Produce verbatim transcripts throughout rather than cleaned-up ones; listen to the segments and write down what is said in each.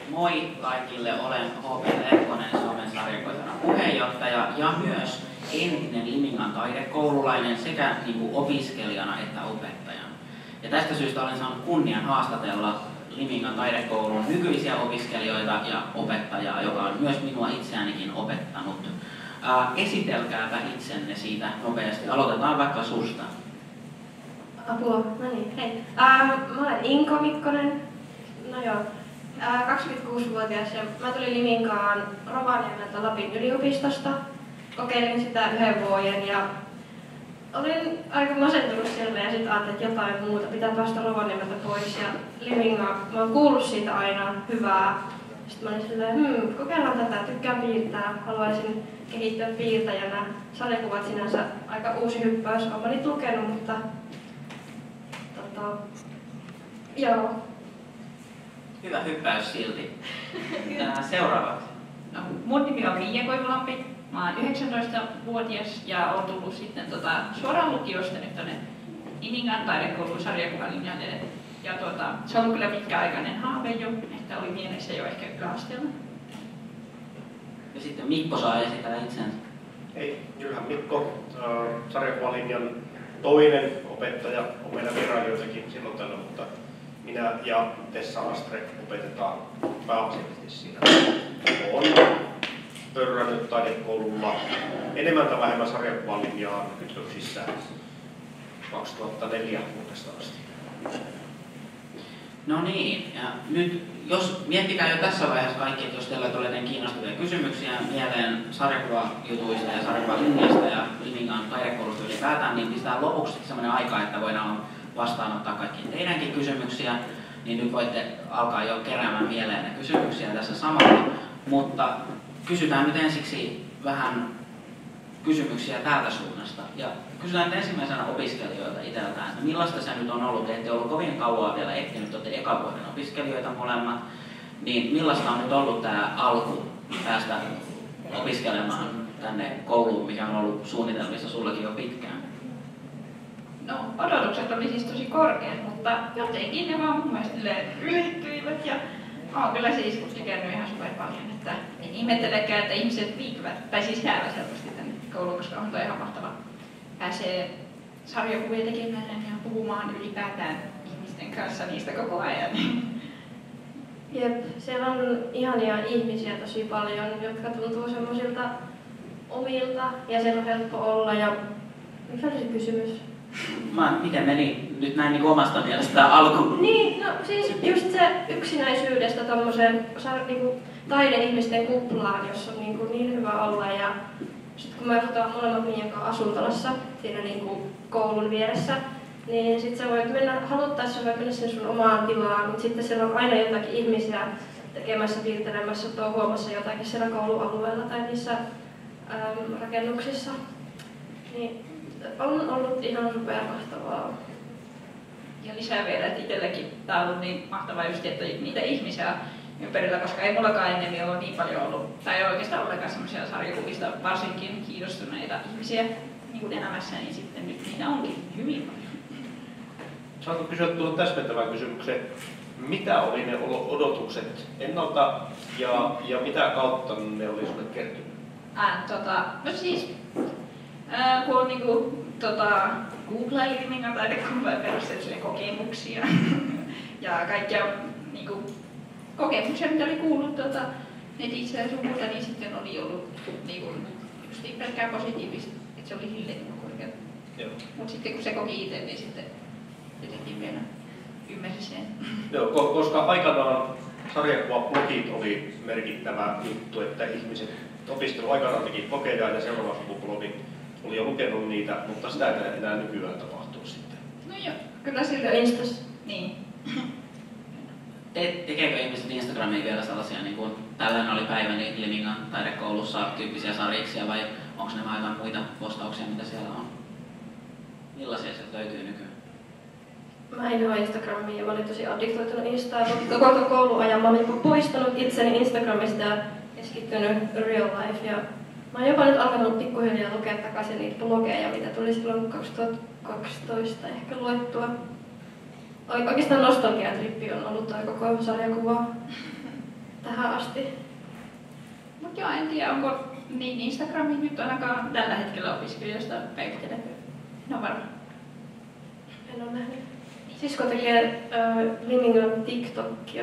Moi kaikille, olen H P Lehkonen, Suomen sarjakoitana puheenjohtaja ja myös entinen Limingan taidekoululainen sekä niin kuin opiskelijana että opettajana. Ja tästä syystä olen saanut kunnian haastatella Limingan taidekoulun nykyisiä opiskelijoita ja opettajaa, joka on myös minua itseäänikin opettanut. Ää, esitelkääpä itsenne siitä nopeasti. Aloitetaan vaikka susta. Apua, no niin, hei. Ää, mä olen Inko Mikkonen, no joo, ää, kaksikymmentäkuusivuotias ja mä tulin Liminkaan Rovaniemeltä Lapin yliopistosta. Kokeilin sitä yhden vuoden ja olin aika masentunut siellä ja sitten ajattelin, että jotain muuta, pitää päästä Rovaniemeltä pois. Ja Liminga, mä oon kuullut siitä aina hyvää. Sitten mä olin silleen, hmm, kokeillaan tätä, tykkään piirtää, haluaisin kehittyä piirtäjänä. Sarjakuvat sinänsä aika uusi hyppäys, olen niitä lukenut, mutta tota, joo. Hyvä hyppäys silti. Seuraavaksi. No, mun nimi on Miia Koivulampi. Mä oon yhdeksäntoistavuotias ja oon tullut sitten tota, suoraan lukiosta nyt tonne Limingan taidekoulun sarjakuvalinjalle. Ja tuota, se on kyllä pitkäaikainen haave jo, että oli mielessä jo ehkä yläasteella. Ja sitten Mikko saa esitellä itsensä. Hei, Jylhän Mikko, äh, sarjakuvalinjan toinen opettaja. On meillä vierailijoitakin silloin tällöin, mutta minä ja Tessa Astre opetetaan pääasiallisesti siinä. Olen pörrännyt taidekoululla enemmän tai vähemmän sarjakuvalinjaan kytköksissä kaksituhattaneljä vuodesta asti. No niin, ja nyt jos miettikää jo tässä vaiheessa kaikki, että jos teillä tulee kiinnostavia kysymyksiä mieleen sarjakuvajutuista ja sarjakuvalinjasta ja Limingan taidekoulusta ylipäätään, niin pistää lopuksi sellainen aika, että voidaan vastaanottaa kaikkiin teidänkin kysymyksiä, niin nyt voitte alkaa jo keräämään mieleen ne kysymyksiä tässä samalla, mutta kysytään nyt ensiksi vähän kysymyksiä täältä suunnasta. Ja kysytään ensimmäisenä opiskelijoilta itseltään, että millaista se nyt on ollut, te ette ollut kovin kauan vielä ehtinyt, olette eka vuoden opiskelijoita molemmat, niin millaista on nyt ollut tämä alku päästä opiskelemaan tänne kouluun, mikä on ollut suunnitelmissa sullakin jo pitkään? No, odotukset oli siis tosi korkeat, mutta jotenkin ne vaan mun mielestä ylittyivät ja oon kyllä siis tykännyt ihan super paljon, että en ihmettelekään, että ihmiset viipyvät, tai siis jäävät helposti tänne kouluun, koska on toi ihan mahtava. Pääsee sarjakuvia tekemään ja puhumaan ylipäätään ihmisten kanssa niistä koko ajan. Jep, siellä on ihania ihmisiä tosi paljon, jotka tuntuu semmoisilta omilta ja siellä on helppo olla. Ja mikä oli se kysymys? Mä, miten meni nyt näin niin omasta mielestä tämä alku? Niin, no siis just se yksinäisyydestä tommoseen niinku, taideihmisten kuplaan, jossa on niinku, niin hyvä olla. Ja sitten kun me asutaan molemmat Miian kanssa asuntolassa siinä niinku, koulun vieressä, niin sit sä voit mennä, haluttaessa voit mennä sen sun omaan tilaan, mutta sitten siellä on aina jotakin ihmisiä tekemässä, piirtelemässä, touhuamassa jotakin siellä koulualueella tai niissä äm, rakennuksissa. Niin, on ollut ihan supermahtavaa. Ja lisää vielä, että itselläkin tämä on ollut niin mahtavaa just, että niitä ihmisiä ympärillä, koska ei mullakaan ennen ole niin paljon ollut, tai ei oikeastaan ollenkaan semmoisia sarjakuvista varsinkin kiinnostuneita ihmisiä niin kuin elämässä, niin sitten nyt niitä onkin hyvin paljon. Saanko kysyä tuohon täsmentävään kysymykseen, mitä oli ne odotukset ennalta ja, ja mitä kautta ne oli sinulle kertynyt? Ää, tota, no siis, ää, kun on niinku, tota, googlaili Limingan taidekoulua ja perusteellisia kokemuksia ja kaikkia niinku, kokemuksia, mitä oli kuullut tota, netissä ja sun muuta, niin sitten oli ollut niinku, just pelkkää positiivista, että se oli hilleen korkeat. Mutta sitten kun se koki itse, niin sitten jotenkin vielä ymmärsi sen. Joo, koska aikanaan sarjakuvablogit oli merkittävä juttu, että ihmiset opiskelu aikanaan teki blogeja ja seuraava sukupolvi oli jo lukenut niitä, mutta sitä ei enää nykyään tapahtuu sitten. No joo, kyllä sillä Instas. Niin. Te, tekeekö ihmiset Instagramiin vielä sellaisia, niin kuin tällainen oli päiväni Limingan taidekoulussa tyyppisiä sarjiksia vai onko ne vaan jotain muita postauksia, mitä siellä on? Millaisia sieltä löytyy nykyään? Mä en ole Instagramia ja mä olin tosi addiktoitunut Instaan, mutta koko kouluajan mä olin poistanut itseni Instagramista ja keskittynyt real life. Ja mä oon jopa nyt alkanut pikkuhiljaa lukea takaisin niitä blogeja, mitä tuli silloin kaksituhattakaksitoista ehkä luettua. Oikeastaan nostalgiatrippi on ollut toi koko sarjakuva. tähän asti. Mut joo, en tiedä, onko niin Instagramin nyt ainakaan tällä hetkellä opiskelijoista päivitellä. En ole varma. En ole nähnyt. Sisko tekee äh, Limingan TikTokia.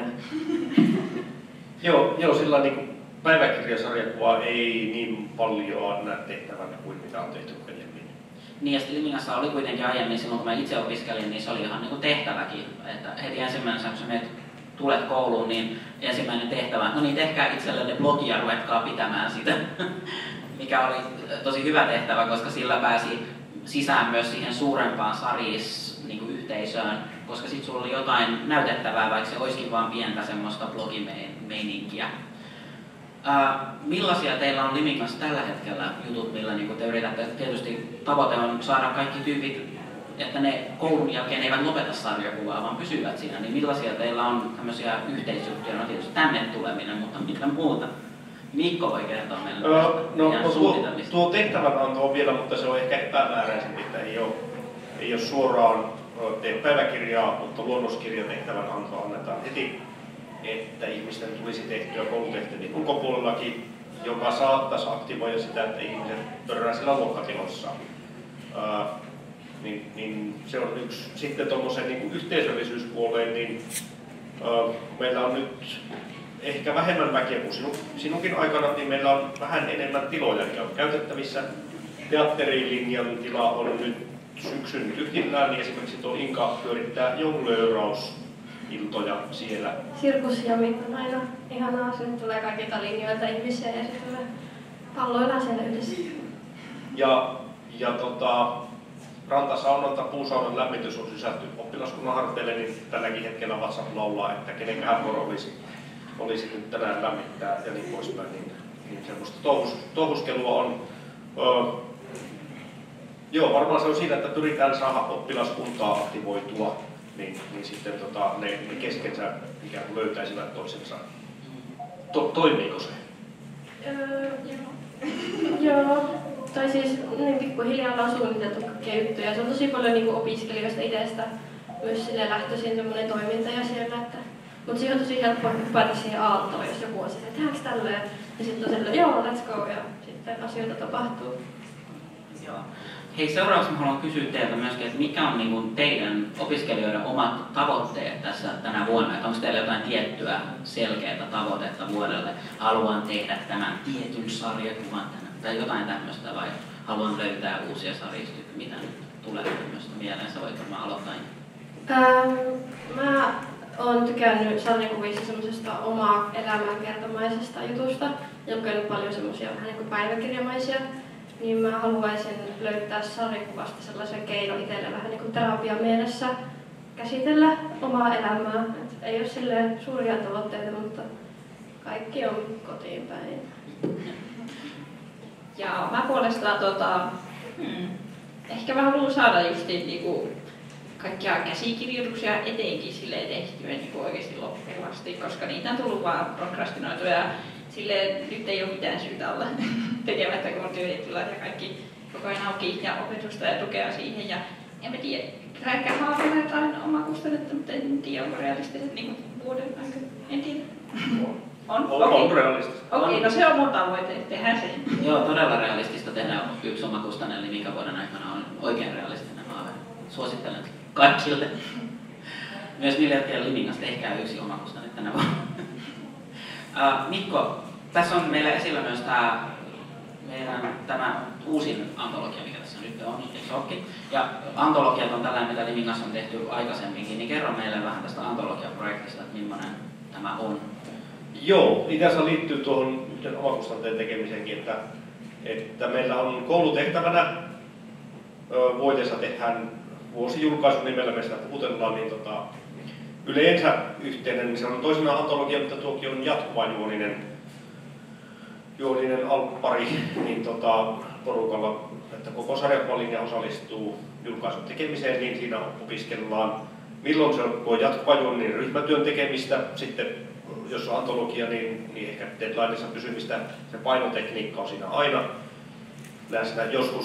Joo, joo, sillä niin päiväkirjasarjakuvaa ei niin paljon näe tehtävänä kuin mitä on tehty aiemmin. Niin ja sitten Limingassa oli kuitenkin aiemmin, silloin kun mä itse opiskelin, niin se oli ihan niin kuin tehtäväkin. Että heti ensimmäisenä, kun sä menet, tulet kouluun, niin ensimmäinen tehtävä, no niin tehkää itsellenne blogi ja ruvetkaa pitämään sitä. Mikä oli tosi hyvä tehtävä, koska sillä pääsi sisään myös siihen suurempaan saris niin kuin yhteisöön, koska sitten sulla oli jotain näytettävää, vaikka se olisikin vaan pientä semmoista blogimeininkiä. Ää, millaisia teillä on Limingassa tällä hetkellä jutut, millä niin te yritätte? Tietysti tavoite on saada kaikki tyypit, että ne koulun jälkeen eivät lopeta sarjakuvaa, vaan pysyvät siinä. Niin millaisia teillä on tämmöisiä yhteisjuttuja? No tietysti tänne tuleminen, mutta mitä muuta? Mikko voi kertoa meille öö, no, no, tuo, tuo tehtävänanto on vielä, mutta se on ehkä epämääräisempi, että ei ole, ei ole suoraan tee päiväkirjaa, mutta luonnoskirjatehtävänanto annetaan heti, että ihmisten tulisi tehtyä koulutehtäviä ulkopuolellakin, joka saattaisi aktivoida sitä, että ihmiset törrää siellä luokkatilossa. Öö, niin, niin se on yksi. Sitten tuommoisen niin yhteisöllisyyspuoleen, niin öö, meillä on nyt ehkä vähemmän väkeä kuin sinun, sinunkin aikana, niin meillä on vähän enemmän tiloja, mikä on käytettävissä. Teatterilinjan tila on nyt syksyn tyhjillään, niin esimerkiksi tuo Inka pyörittää jonglöörausiltoja siellä. Sirkusjamit on aina ihanaa, sinne tulee kaikilta linjoilta ihmisiä ja sitten me palloillaan siellä yhdessä. Ja, ja tota, rantasaunan tai puusaunan lämmitys on sysätty oppilaskunnan harteille, niin tälläkin hetkellä WhatsApp laulaa, että kenenkähän vuoro olisi, olisi nyt tänään lämmittää ja niin poispäin. Niin, niin semmoista touhus, touhuskelua on. Öö, joo, varmaan se on siinä, että pyritään saada oppilaskuntaa aktivoitua, niin, niin sitten tota, ne, ne keskensä ikään kuin löytäisivät toisensa. To, toimiiko se? Öö, joo. Tai siis niin pikkuhiljaa ollaan suunniteltu kaikkia juttuja. Se on tosi paljon niin kuin opiskelijoista itsestä myös sille lähtöisin semmoinen toiminta ja siellä, että mutta siihen on tosi helppo hypätä siihen aaltoon, jos joku on silleen, että tehdäänkö tälleen? Ja sitten on silleen, joo, let's go, ja sitten asioita tapahtuu. Joo. Hei, seuraavaksi mä haluan kysyä teiltä myöskin, että mikä on niin kuin teidän opiskelijoiden omat tavoitteet tässä tänä vuonna? Että onko teillä jotain tiettyä selkeää tavoitetta vuodelle? Haluan tehdä tämän tietyn sarjakuvan tänään, tai jotain tämmöistä, vai haluan löytää uusia sarjistoja? Mitä nyt tulee tämmöistä mieleen? Sä voit varmaan aloittaa. Ähm, mä oon tykännyt sarjakuvissa semmoisesta omaa elämänkertomaisesta jutusta ja lukenut paljon semmoisia vähän niin kuin päiväkirjamaisia. Niin mä haluaisin löytää sarjakuvasta sellaisen keinon itselle vähän niin kuin terapian mielessä käsitellä omaa elämää. Et ei ole silleen suuria tavoitteita, mutta kaikki on kotiin päin. Ja mä puolestaan tota, hmm, ehkä mä haluan saada justiin niinku kaikkia käsikirjoituksia etenkin silleen tehtyä niinku oikeesti loppuun asti, koska niitä on tullut vaan prokrastinoitua ja silleen nyt ei ole mitään syytä olla tekemättä, kun on työtilat ja kaikki koko ajan auki ja opetusta ja tukea siihen. Ja en mä tiedä, ehkä haaveilla jotain omaa kustannetta, mutta en tiedä, onko realistiset niin vuoden aikana. En tiedä. On? On, Okei, on realistista. okay, no se on mun tavoite, tehdään se. Joo, todella realistista tehdä yksi omakustainen, eli mikä vuoden aikana on oikein realistinen haave. Suosittelen kaikille. Myös niille, jotka ei Limingasta, tehkää yksi omakustainen tänä vuonna. Uh, Mikko, tässä on meillä esillä myös tämä meidän tämä uusin antologia, mikä tässä nyt on, eikö olekin? Ja antologiat on tällainen, mitä Limingassa on tehty aikaisemminkin, niin kerro meille vähän tästä antologiaprojektista, että millainen tämä on. Joo, itse asiassa liittyy tuohon yhden omakustanteen tekemiseenkin, että, että meillä on koulutehtävänä vuodessa tehdään vuosijulkaisun nimellä, me sitä puhutellaan, niin tota, yleensä yhteinen, niin se on toisena antologia, mutta tuokin on jatkuvajuoninen juoninen alppari niin tota, porukalla, että koko sarjakuvalinja osallistuu julkaisun tekemiseen, niin siinä opiskellaan milloin se on jatkuvajuoninen ryhmätyön tekemistä, sitten jos on antologia, niin, niin ehkä deadlineissa pysymistä, se painotekniikka on siinä aina läsnä. Joskus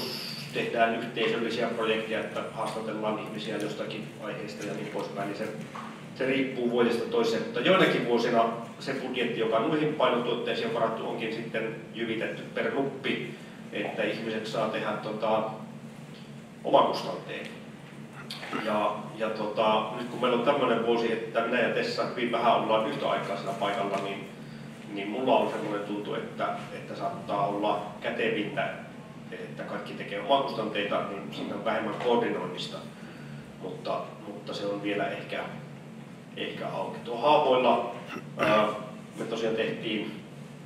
tehdään yhteisöllisiä projekteja, että haastatellaan ihmisiä jostakin aiheesta ja niin poispäin, niin se, se riippuu vuodesta toiseen. Mutta joinakin vuosina se budjetti, joka muihin painotuotteisiin on varattu, onkin sitten jyvitetty per nuppi, että ihmiset saa tehdä tota, omakustanteen. Ja, ja tota, nyt kun meillä on tämmöinen vuosi, että minä ja Tessa hyvin vähän ollaan yhtä aikaa sillä paikalla, niin, niin mulla on semmoinen tuntu, että, että saattaa olla kätevintä, että kaikki tekee omakustanteita, niin siinä on vähemmän koordinoinnista, mutta, mutta se on vielä ehkä, ehkä auki. Tuo Haavoilla ää, me tosiaan tehtiin,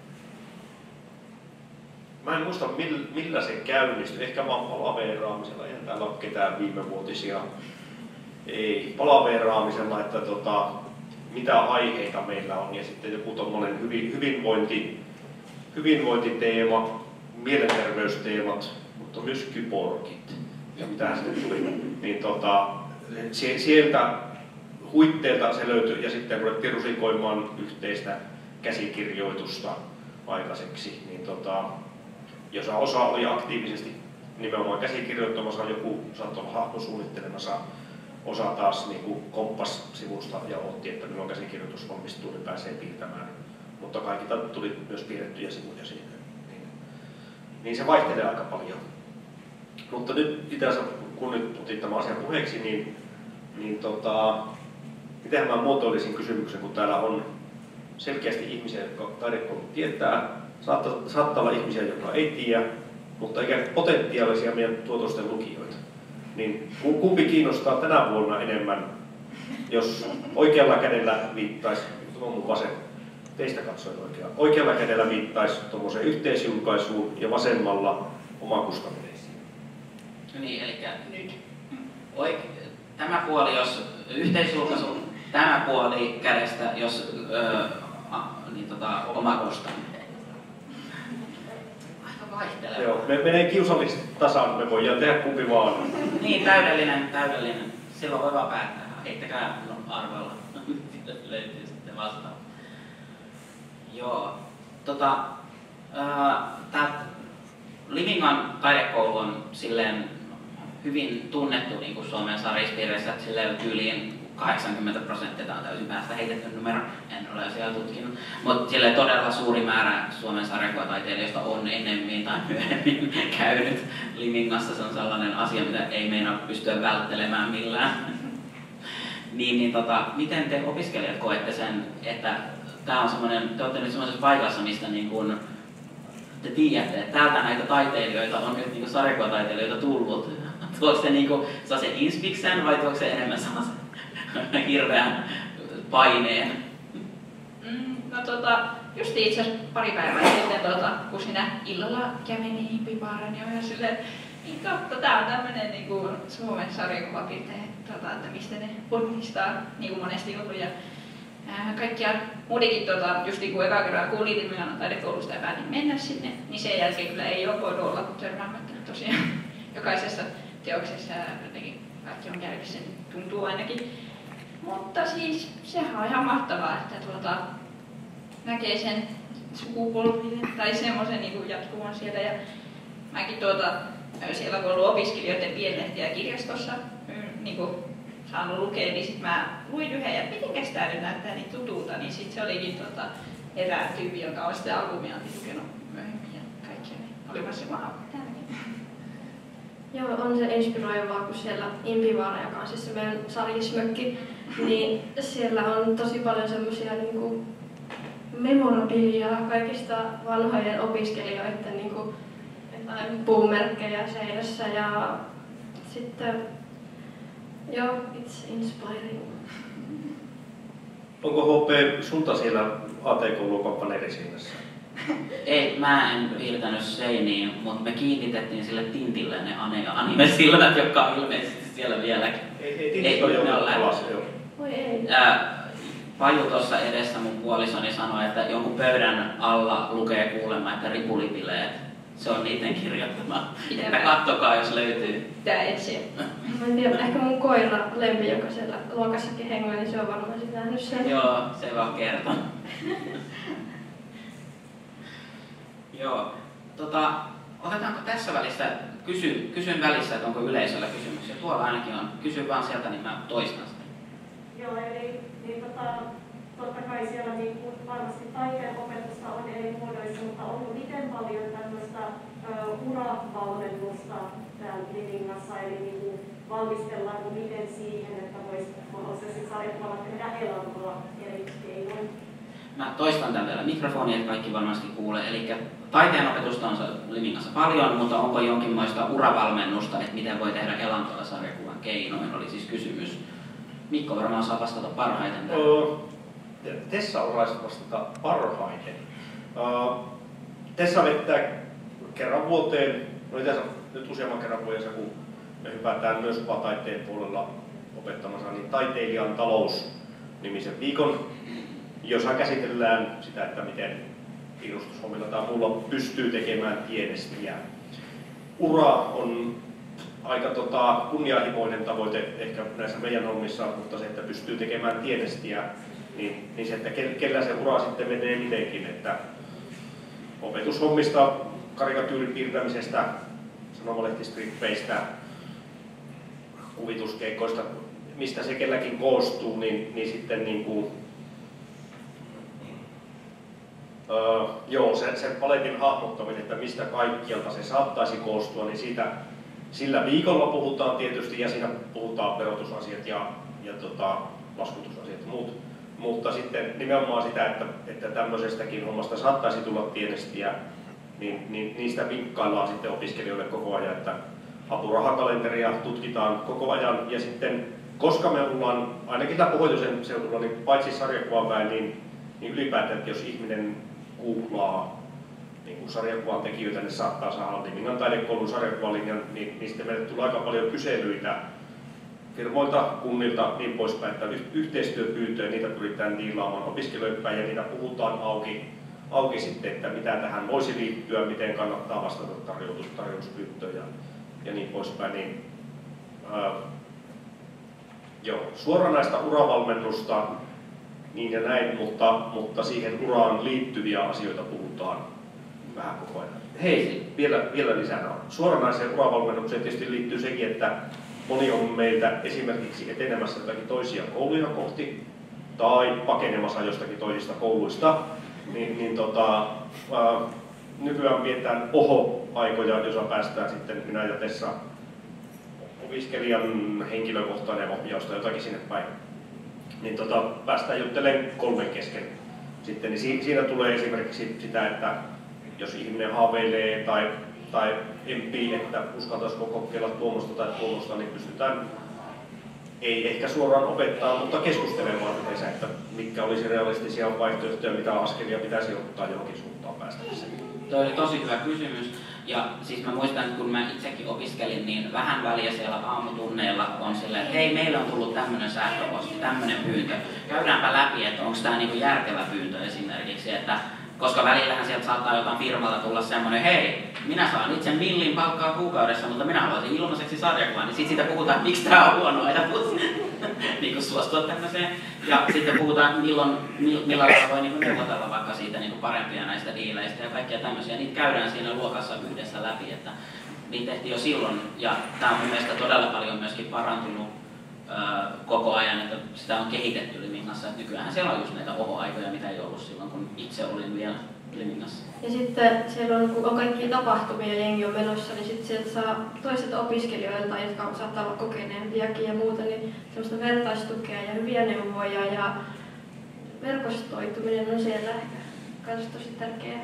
mä en muista millä se käynnistyi, ehkä vaan palaveeraamisella, eihän täällä ole ketään viimevuotisia, ei palaveeraamisella, että tota, mitä aiheita meillä on ja sitten joku tommonen hyvin, hyvinvointi, hyvinvointiteema, mielenterveysteemat, mutta myös kyborgit ja mitä sitten tuli, niin tota, sieltä huitteelta se löytyi ja sitten ruvettiin rusikoimaan yhteistä käsikirjoitusta aikaiseksi, niin tota, jos osa oli aktiivisesti nimenomaan käsikirjoittamassa, joku saattoi olla hahmosuunnittelemassa, osa taas niin kuin komppas sivusta ja otti, että milloin käsikirjoitus onnistuu, niin pääsee piirtämään, mutta kaikilta tuli myös piirrettyjä sivuja siitä. Niin se vaihtelee aika paljon. Mutta nyt itse asiassa, kun nyt otin tämän asian puheeksi, niin, niin tota, miten mä muotoilisin kysymyksen, kun täällä on selkeästi ihmisiä, jotka taidekoulu tietää, saattaa, saattaa olla ihmisiä, jotka ei tiedä, mutta ikään kuin potentiaalisia meidän tuotosten lukijoita. Niin kumpi kiinnostaa tänä vuonna enemmän, jos oikealla kädellä viittaisi, tuo on mun vasen, teistä katsoen oikein, oikealla kädellä viittaisi tuommoiseen yhteisjulkaisuun ja vasemmalla omakustanteisiin. Niin, eli nyt oike- tämä puoli, jos yhteisjulkaisu, tämä puoli kädestä, jos öö, a, niin tota, omakustanteisiin. Aika vaihteleva. Joo, me menee kiusallisesti tasaan, me voidaan tehdä kumpi vaan. Niin, täydellinen, täydellinen. Silloin voi vaan päättää. Heittäkää no, arvoilla. Löytyy sitten vastaan. Joo. Tota, tää Limingan taidekoulu on silleen hyvin tunnettu niin kuin Suomen sarispiirissä, että silleen tyyliin kahdeksankymmentä prosenttia, tämä on täysin päästä heitetty numero, en ole asiaa tutkinut, mutta silleen todella suuri määrä Suomen sarjakuvataiteilijoista on ennemmin tai myöhemmin käynyt Limingassa. Se on sellainen asia, mitä ei meinaa pystyä välttelemään millään. niin, niin tota, miten te opiskelijat koette sen, että tää on semmoinen, te olette nyt semmoisessa paikassa, mistä niin kun te tiedätte, että täältä näitä taiteilijoita on nyt niin sarjakuvataiteilijoita tullut. Tuoako se niin sellaisen inspiksen vai tuoako se enemmän sellaisen hirveän paineen? Mm, no tota, just itse asiassa pari päivää sitten, tota, kun sinä illalla kävelin impibaaren, niin ihan silleen, niin totta, tää on tämmönen niinku Suomen sarjakuvapiirteet, tota, että mistä ne ponnistaa, niin kuin monesti ollut. Ja, ää, kaikkia muutenkin, tota, just niin kuin eka kerran kuulin Limingan taidekoulusta ja päätin mennä sinne, niin sen jälkeen kyllä ei ole voinut olla törmäämättä tosiaan jokaisessa teoksessa jotenkin kaikki on käynyt, sen tuntuu ainakin. Mutta siis sehän on ihan mahtavaa, että tuota, näkee sen sukupolville tai semmoisen niin jatkuvan siellä. Ja mäkin tuota, siellä kun ollut opiskelijoiden pienlehtiä kirjastossa niin kuin saanut lukea, niin sitten mä luin yhden ja mitenkäs tää nyt näyttää niin tutulta, niin sitten se olikin tuota, erään tyyppi, joka on sitä albumia lukenut myöhemmin ja kaikkea. Oli mä se wow, tämäkin. Joo, on se inspiroivaa, kun siellä Impivaara, joka on siis se meidän sarjismökki, niin siellä on tosi paljon semmoisia niinku memorabiliaa kaikista vanhojen opiskelijoiden niinku puumerkkejä seinässä ja sitten joo, it's inspiring. Onko H P sulta siellä A T-koulun paneeliseinässä? Ei, mä en piirtänyt seiniin, mutta me kiinnitettiin sille tintille ne anime-silmät, jotka on ilmeisesti siellä vieläkin. Ei, ei tintit ole jo alas, joo. Oi ei. Ää, Paju tuossa edessä mun puolisoni sanoi, että jonkun pöydän alla lukee kuulemma, että ripulipileet. Se on niiden kirjoittama. Että kattokaa, jos löytyy. Tää etsiä. Mä en tiedä, ehkä mun koira Lempi, joka siellä luokassakin hengoi, niin se on varmaan sit nähnyt sen. Joo, se vaan kertoo. Joo. Tota, Otetaanko tässä välissä, kysyn, kysyn välissä, että onko yleisöllä kysymyksiä. Tuolla ainakin on. Kysy vaan sieltä, niin mä toistan sitä. Joo, eli niin tota, totta kai siellä niin kuin varmasti taiteen opetusta on eri muodoissa, mutta onko miten paljon tämmöistä uh, uravalmennusta täällä Livingassa, eli niin kuin valmistellaanko miten siihen, että voisi mahdollisesti sarjakuvat tehdä elantoa eri keinoin? Mä toistan tämän vielä mikrofonia, että kaikki varmasti kuulee. Eli taiteen opetusta on Livingassa paljon, mutta onko jonkinlaista uravalmennusta, että miten voi tehdä elantoa sarjakuvan keinoin, oli siis kysymys. Mikko varmaan saa vastata parhaiten tähän. Tessa osaisi vastata parhaiten. Tessa vettää kerran vuoteen, no itse nyt useamman kerran vuodessa, kun me hypätään myös taiteen puolella opettamassa, niin taiteilijan talous-nimisen viikon, jossa käsitellään sitä, että miten piirustushommilla tai muulla pystyy tekemään tienestiä. Ura on aika tota, kunnianhimoinen tavoite ehkä näissä meidän hommissa, mutta se, että pystyy tekemään tienestiä, niin, niin se, että kellä se ura sitten menee mitenkin, että opetushommista, karikatyyrin piirtämisestä, sanomalehtistrippeistä, kuvituskeikoista, mistä se kelläkin koostuu, niin, niin sitten niin kuin, öö, joo, se, se paletin hahmottaminen, että mistä kaikkialta se saattaisi koostua, niin siitä sillä viikolla puhutaan tietysti ja siinä puhutaan verotusasiat ja, ja tota, laskutusasiat ja muut. Mutta sitten nimenomaan sitä, että, että tämmöisestäkin hommasta saattaisi tulla tienestiä, niin, niin niistä vinkkaillaan sitten opiskelijoille koko ajan, että apurahakalenteria tutkitaan koko ajan. Ja sitten, koska me ollaan ainakin täällä pohjoisen seudulla, niin paitsi sarjakuvaväen, niin, niin ylipäätään, että jos ihminen googlaa niin sarjakuvan tekijöitä, ne saattaa saada Limingan taidekoulun sarjakuvalinjan, niin, niin sitten meille tulee aika paljon kyselyitä firmoilta, kunnilta, niin poispäin, että yhteistyöpyyntöjä, niitä pyritään diilaamaan opiskelijoille päin ja niitä puhutaan auki, auki sitten, että mitä tähän voisi liittyä, miten kannattaa vastata tarjous, tarjouspyyntöön ja, ja niin poispäin. Niin, ää, joo, suoranaista uravalmennusta niin ja näin, mutta, mutta siihen uraan liittyviä asioita puhutaan vähän koko ajan. Hei, vielä, vielä lisää. Suoranaiseen uravalmennukseen tietysti liittyy sekin, että moni on meiltä esimerkiksi etenemässä jotakin toisia kouluja kohti tai pakenemassa jostakin toisista kouluista, niin, niin tota, ää, nykyään mietitään oho-aikoja, jossa päästään sitten minä ja Tessa opiskelijan henkilökohtainen ohjausta jotakin sinne päin. Niin tota, päästään juttelemaan kolmen kesken. Sitten, niin siinä tulee esimerkiksi sitä, että jos ihminen haaveilee tai tai empii, että uskaltaisiko kokeilla tuommoista tai tuommoista, niin pystytään, ei ehkä suoraan opettaa, mutta keskustelemaan yleensä, että mitkä olisi realistisia vaihtoehtoja, mitä askelia pitäisi ottaa johonkin suuntaan päästäkseen. Tuo oli tosi hyvä kysymys. Ja siis mä muistan, että kun mä itsekin opiskelin, niin vähän väliä siellä aamutunneilla on silleen, että hei, meillä on tullut tämmöinen sähköposti, tämmöinen pyyntö. Käydäänpä läpi, että onko tämä niinku järkevä pyyntö esimerkiksi, että koska välillähän sieltä saattaa jotain firmalta tulla semmoinen, hei, minä saan itse millin palkkaa kuukaudessa, mutta minä haluaisin ilmaiseksi sarjakuvan, niin sitten siitä puhutaan, että miksi tämä on huono ajatus, niin kuin suostua tämmöiseen. Ja sitten puhutaan, milloin, millä tavalla voi niin neuvotella vaikka siitä niin parempia näistä diileistä ja kaikkia tämmöisiä. Niitä käydään siinä luokassa yhdessä läpi, että niitä tehtiin jo silloin. Ja tämä on mun mielestä todella paljon myöskin parantunut öö, koko ajan, että sitä on kehitetty Livingassa. Että nykyään siellä on just näitä oho-aikoja, mitä ei ollut silloin, kun itse olin vielä Livingassa. Ja sitten siellä on, kun on kaikkia tapahtumia ja jengi on menossa, niin sitten sieltä saa toiset opiskelijoilta, jotka saattaa olla kokeneempiakin ja muuta, niin semmoista vertaistukea ja hyviä neuvoja ja verkostoituminen on siellä myös tosi tärkeä.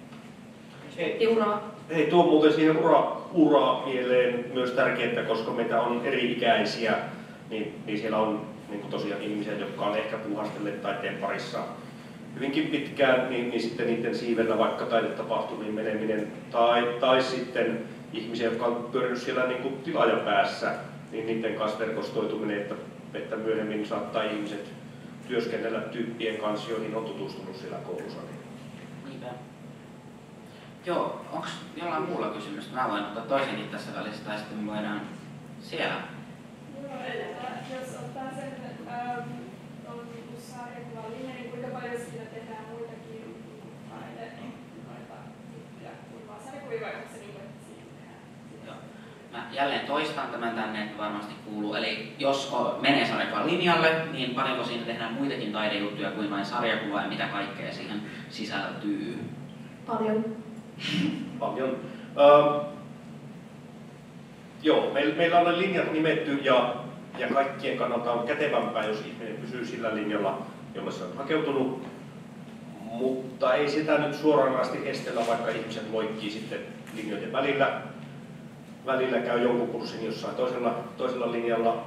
Hei, uraa. hei, tuo muuten siihen ura, ura mieleen myös tärkeää, koska meitä on eri-ikäisiä, niin, niin siellä on niin kuin tosiaan ihmisiä, jotka on ehkä puuhastelleet taiteen parissa hyvinkin pitkään, niin, niin sitten niiden siivellä vaikka taidetapahtumiin meneminen, tai, tai sitten ihmisiä, jotka on pyörinyt siellä niin kuin tilaajapäässä, niin niiden kanssa verkostoituminen, että, että myöhemmin saattaa ihmiset työskennellä tyyppien kanssa, joihin on tutustunut siellä koulussa. Niinpä. Joo, onko jollain muulla kysymystä? Mä voin ottaa toisenkin tässä välissä, tai sitten me voidaan siellä. Joo, että jos ottaa sen ähm, sarjakuvan linjan, niin kuinka paljon siinä tehdään muitakin taide, noita juttuja kuin vaan sarjakuvia, vai onko se niin, että jälleen toistan tämän tänne, että varmasti kuuluu. Eli jos menee sarjakuvan linjalle, niin paljonko siinä tehdään muitakin taidejuttuja kuin vain sarjakuva ja mitä kaikkea siihen sisältyy? Paljon. Paljon. Uh, joo, meillä, meillä on ne linjat nimetty ja, ja kaikkien kannalta on kätevämpää, jos ihminen pysyy sillä linjalla, jolle se on hakeutunut. Mutta ei sitä nyt suoranaisesti estellä, vaikka ihmiset loikkii sitten linjojen välillä. Välillä käy jonkun kurssin jossain toisella, toisella linjalla.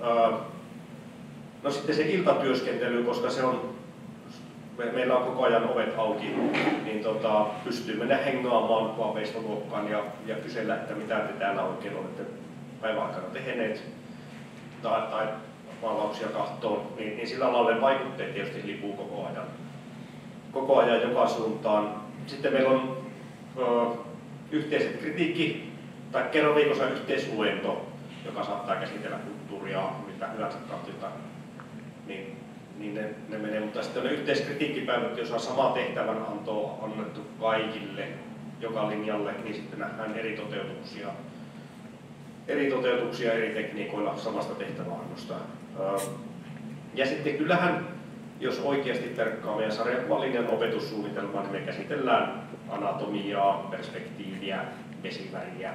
No sitten se iltatyöskentely, koska se on, me, meillä on koko ajan ovet auki, niin tota, pystyy mennä hengaamaan kuvaveistoluokkaan ja, ja kysellä, että mitä te täällä oikein olette päivän aikana tehneet tai, tai maalauksia kahtoon, niin, niin sillä lailla vaikutteet tietysti lipuu koko ajan. koko ajan joka suuntaan. Sitten meillä on ö, yhteiset kritiikki tai kerran viikossa yhteisluento, joka saattaa käsitellä kulttuuria, mitä hyvänsä kantilta, niin, niin ne, ne menee. Mutta sitten on ne yhteiskritiikkipäivät, jos on sama tehtävän anto annettu kaikille, joka linjalle, niin sitten nähdään eri toteutuksia, eri toteutuksia eri tekniikoilla samasta tehtäväannosta. Ö, ja sitten kyllähän jos oikeasti terkkaa meidän sarjakuvalinjan opetussuunnitelmaa, niin me käsitellään anatomiaa, perspektiiviä, vesiväriä,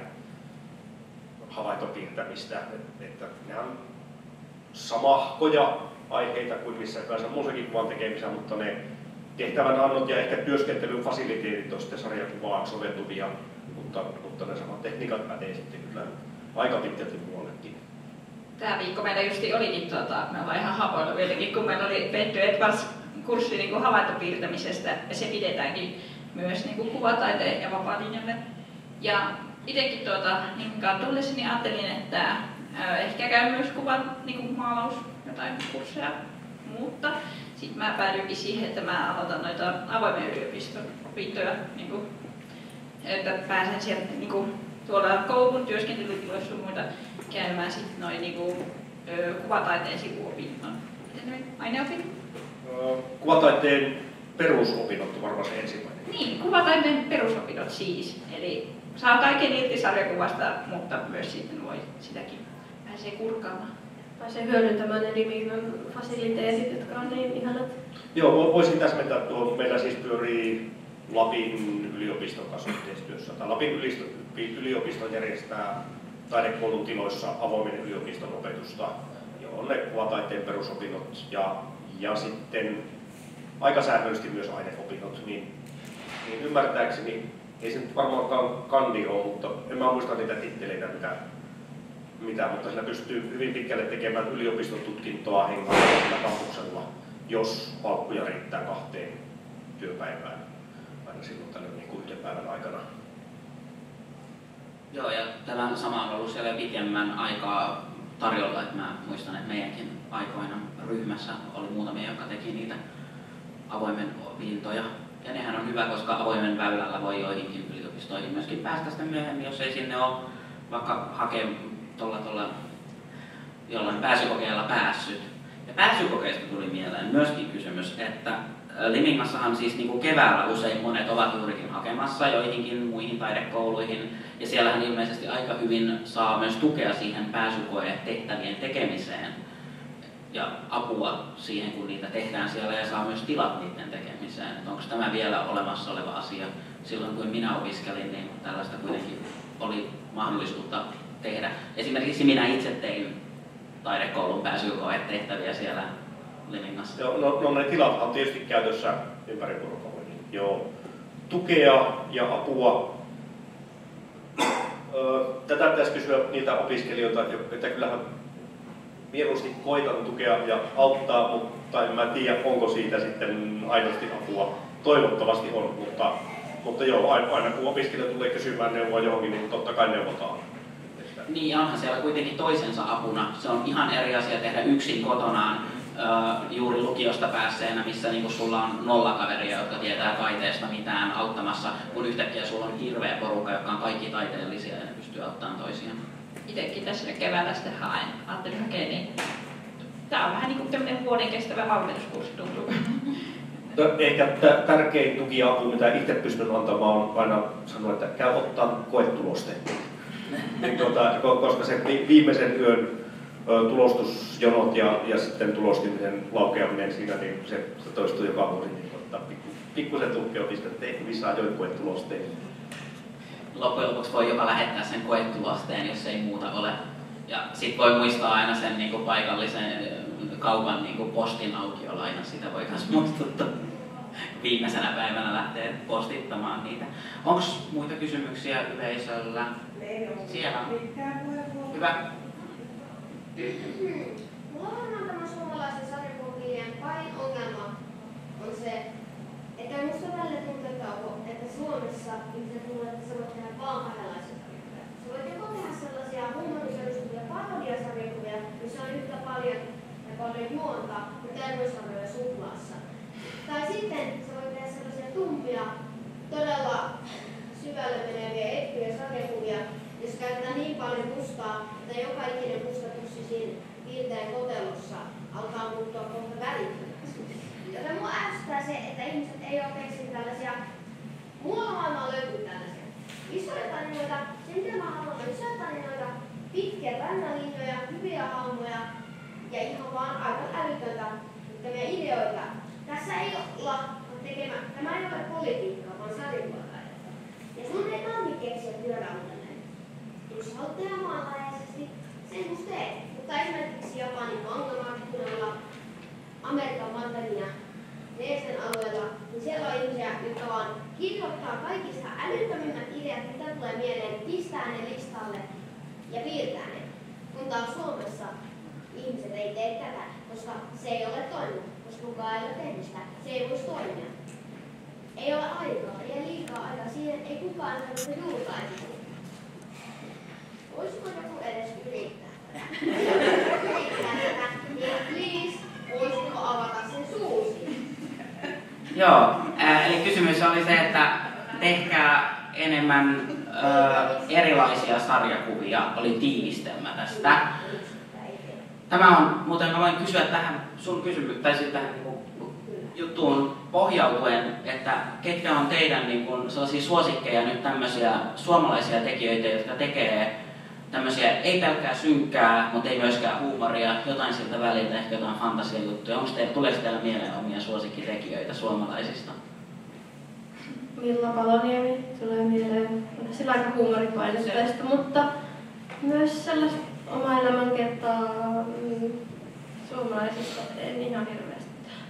havaintopiirtämistä, että ne on samahkoja aiheita kuin missä hyvänsä muussakin kuvan tekemisessä, mutta ne tehtävänannot ja ehkä työskentelyn fasiliteetit on sitten sarjakuvaan soveltuvia, mutta, mutta ne samat tekniikat pätee sitten kyllä aika pitkälti muuallekin. Tämä viikko meillä justi olikin, tuota, me ollaan ihan hapoilla vieläkin, kun meillä oli Petty Edwards-kurssi niin kuin havaintopiirtämisestä, ja se pidetäänkin myös niin kuin kuvataiteen ja vapaa-linjalle. Ja itsekin tuota, niin tullessani niin ajattelin, että ää, ehkä käyn myös kuvan niin kuin maalaus jotain kursseja, mutta sitten mä päädyinkin siihen, että mä aloitan noita avoimen yliopiston opintoja, niin kuin, että pääsen sieltä niin kuin, tuolla koulun työskentelytiloissa muita käymään sitten noin niinku ö, kuvataiteen sivuopinnot. Miten ne aineopinnot? Kuvataiteen perusopinnot on varmaan se ensimmäinen. Niin, kuvataiteen perusopinnot siis. Eli saa kaiken irti sarjakuvasta, mutta myös sitten voi sitäkin pääsee kurkkaamaan. Pääsee hyödyntämään ne Limigan fasiliteetit, jotka on niin ihanat. Joo, voisin täsmentää tuo. Meillä siis pyörii Lapin yliopiston kanssa yhteistyössä. Tai Lapin yliopisto järjestää taidekoulun tiloissa avoimen yliopiston opetusta, johon ne kuvataiteen perusopinnot ja, ja sitten aika säännöllisesti myös aineopinnot, niin, niin ymmärtääkseni ei se nyt varmaankaan kandi ole, mutta en mä muista niitä titteleitä mitä, mitä mutta sillä pystyy hyvin pitkälle tekemään yliopiston tutkintoa hengaisella kampuksella, jos palkkuja riittää kahteen työpäivään aina silloin tällä niin kuin yhden päivän aikana. Joo, ja tämä sama on ollut siellä pitemmän aikaa tarjolla, että mä muistan, että meidänkin aikoina ryhmässä oli muutamia, jotka teki niitä avoimen opintoja. Ja nehän on hyvä, koska avoimen väylällä voi joihinkin yliopistoihin myöskin päästä sitten myöhemmin, jos ei sinne ole vaikka hakea tuolla, tuolla jollain pääsykokeella päässyt. Ja pääsykokeista tuli mieleen myöskin kysymys, että Limingassahan siis niin kuin keväällä usein monet ovat juurikin hakemassa joihinkin muihin taidekouluihin, ja siellähän ilmeisesti aika hyvin saa myös tukea siihen pääsykoetehtävien tekemiseen ja apua siihen, kun niitä tehdään siellä, ja saa myös tilat niiden tekemiseen. Että onko tämä vielä olemassa oleva asia? Silloin kun minä opiskelin, niin tällaista kuitenkin oli mahdollisuutta tehdä. Esimerkiksi minä itse tein taidekoulun pääsykoetehtäviä siellä Limingassa. Joo, no, no ne tilat on tietysti käytössä ympäri vuorokauden. Joo. Tukea ja apua. Tätä pitäisi kysyä niiltä opiskelijoilta, että kyllähän mieluusti koitan tukea ja auttaa, mutta en mä tiedä, onko siitä sitten aidosti apua. Toivottavasti on, mutta, mutta joo, aina kun opiskelija tulee kysymään neuvoa johonkin, niin totta kai neuvotaan. Niin, ja onhan siellä kuitenkin toisensa apuna. Se on ihan eri asia tehdä yksin kotonaan juuri lukiosta päässeenä, missä niinku sulla on nolla kaveria, jotka tietää taiteesta mitään auttamassa, kun yhtäkkiä sulla on hirveä porukka, jotka on kaikki taiteellisia ja ne pystyy auttamaan toisiaan. Itsekin tässä keväällä sitten haen, ajattelin hakea, niin tää on vähän niin kuin tämmöinen vuoden kestävä valmennuskurssi tuntuu. Ehkä tärkein tuki ja apu, mitä itse pystyn antamaan, on aina sanoa, että käy ottaa koetulosten. niin tuota, koska se viimeisen yön tulostusjonot ja, ja sitten tulostimisen laukeaminen siinä, niin se, se toistuu joka vuosi. Niin pikku, pikkusen tukkeopista, että ei missä ajoin koetulosteen. Loppujen lopuksi voi jopa lähettää sen koetulosteen, jos ei muuta ole. Ja sitten voi muistaa aina sen niin kuin paikallisen kaupan niin kuin postin aukiolla aina, sitä voi myös muistuttaa. Viimeisenä päivänä lähtee postittamaan niitä. Onko muita kysymyksiä yleisöllä? Siellä on. Hyvä. Mulla on varmaan tämä suomalaisen sarjakuvan pahin ongelma on se, että minusta välillä tuntuu, että Suomessa ihmiset luulee, että sä voit tehdä vaan kahdenlaisia sarjakuvia. Sä voit joko tehdä sellaisia huumorisoidustuvia parodiasarjakuvia, missä on yhtä paljon ja paljon juonta kuin terveysarjoja suklaassa. Tai sitten sä voit tehdä sellaisia tumpia, todella syvälle meneviä etkyjä sarjakuvia, jos käytetään niin paljon mustaa, että joka ikinen musta pussi siinä viilteen kotelossa alkaa muuttua kohta välittömäksi. Joten mua ärsyttää se, että ihmiset ei ole keksinyt tällaisia, muualla maailmaa löytyy tällaisia historiatarinoita, se mitä mä haluan on historiatarinoita, pitkiä tarinalinjoja, hyviä hahmoja ja ihan vaan aivan älytöntä mittäviä ideoita. Tässä ei olla tekemä, tämä ei ole politiikkaa, vaan sarjakuvataietta. Ja sun ei tarvitse keksiä työtä uudelleen. Jos haluat tehdä maanlaajuisesti, sen kun teet. Mutta esimerkiksi Japanin mangamarkkinoilla, Amerikan mandariina, Neesten alueella, niin siellä on ihmisiä, jotka vaan kirjoittaa kaikista älyttömimmät ideat, mitä tulee mieleen, pistää ne listalle ja piirtää ne. Kun taas Suomessa ihmiset ei tee tätä, koska se ei ole toiminut, koska kukaan ei ole tehnyt sitä, se ei voisi toimia. Ei ole aikaa, ei liikaa aikaa, siihen ei kukaan sellaista julkaisu. Voisiko joku edes yrittää tätä? Yrittää tätä, niin please, voisiko avata sen suusi? Joo, äh, eli kysymys oli se, että tehkää enemmän äh, erilaisia sarjakuvia, oli tiivistelmä tästä. Tämä on, muuten mä voin kysyä tähän sun kysymykseen, tai sitten tähän niin juttuun pohjautuen, että ketkä on teidän niin kuin, sellaisia suosikkeja nyt tämmöisiä suomalaisia tekijöitä, jotka tekee tämmöisiä ei pelkkää synkkää, mutta ei myöskään huumoria, jotain siltä väliltä, ehkä jotain fantasiajuttuja. Onko teillä, tuleeko teillä mieleen omia suosikkitekijöitä suomalaisista? Milla Paloniemi tulee mieleen. Sillä aika huumoripainotteista, mutta myös sellaista oma elämänkertaa mm, suomalaisista en ihan hirveästi.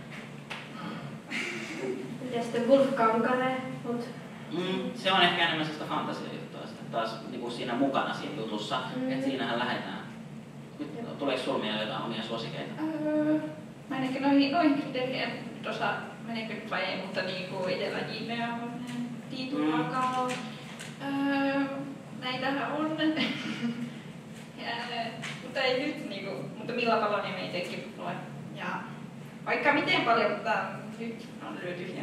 Ja sitten Wolfgang-kare, mutta... Mm, se on ehkä enemmän sellaista fantasiajuttua sitten taas niin kuin siinä mukana siinä jutussa, mm. että siinähän lähdetään. Tuleeko sinulla mieleen jotain omia suosikeita? Öö, mä en ehkä noihin, noihin kriteerien nyt osaa meneekö nyt vai ei, mutta niinku itsellä J P on, Tiitu Mm. Makao, öö, näitähän on. ja, mutta ei nyt niinku, mutta Milla Paloniemi ei itsekin lue. Ja vaikka miten paljon, mutta nyt on lyöty.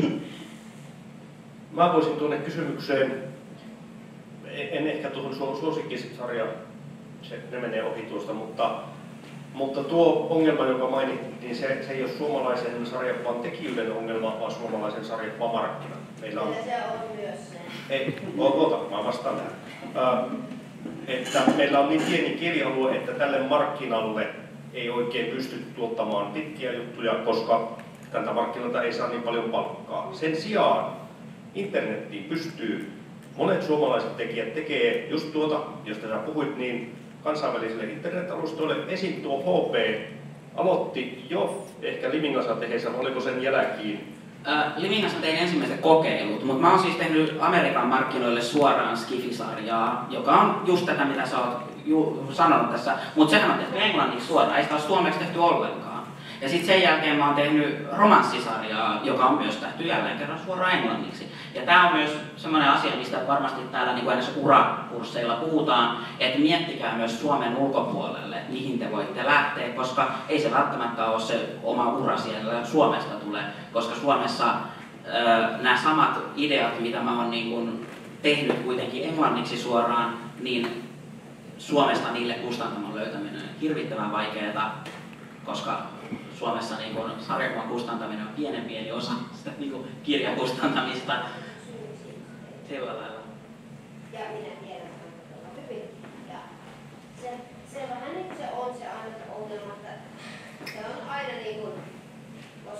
Mä voisin tuonne kysymykseen, en ehkä tuohon suosikkisarjaan, se ne menee ohi tuosta, mutta, mutta tuo ongelma, joka mainittiin, se, se ei ole suomalaisen sarjakuvan tekijöiden ongelma, vaan suomalaisen sarjakuvan markkina. Meillä on... Kyllä se on myös se. Ei, ota, mä vastaan tähän. Äh, että meillä on niin pieni kielialue, että tälle markkinalle ei oikein pysty tuottamaan pitkiä juttuja, koska tältä markkinalta ei saa niin paljon palkkaa. Sen sijaan internettiin pystyy, monet suomalaiset tekijät tekee just tuota, josta sä puhuit, niin kansainvälisille internet-alustoille. Esim. Tuo H P aloitti jo ehkä Livingassa tehdessä, oliko sen jälkiin? Äh, Livingassa tein ensimmäiset kokeilut, mutta mä oon siis tehnyt Amerikan markkinoille suoraan Skifi-sarjaa, joka on just tätä, mitä sä oot ju- sanonut tässä, mutta sehän on tehty englanniksi suoraan, ei sitä ole suomeksi tehty ollenkaan. Ja sitten sen jälkeen mä oon tehnyt romanssisarjaa, joka on myös tehty jälleen kerran suoraan englanniksi. Ja tää on myös semmoinen asia, mistä varmasti täällä niin kuin edes urakursseilla puhutaan, että miettikää myös Suomen ulkopuolelle, että mihin te voitte lähteä, koska ei se välttämättä ole se oma ura siellä Suomesta tulee, koska Suomessa äh, nämä samat ideat, mitä mä oon niin kuin tehnyt kuitenkin englanniksi suoraan, niin Suomesta niille kustantamon löytäminen on hirvittävän vaikeaa, koska Suomessa niin kun sarjakuvan kustantaminen on pienen pieni osa sitä niin kun kirjakustantamista. Sillä lailla. Ja minä tiedän, että on hyvin.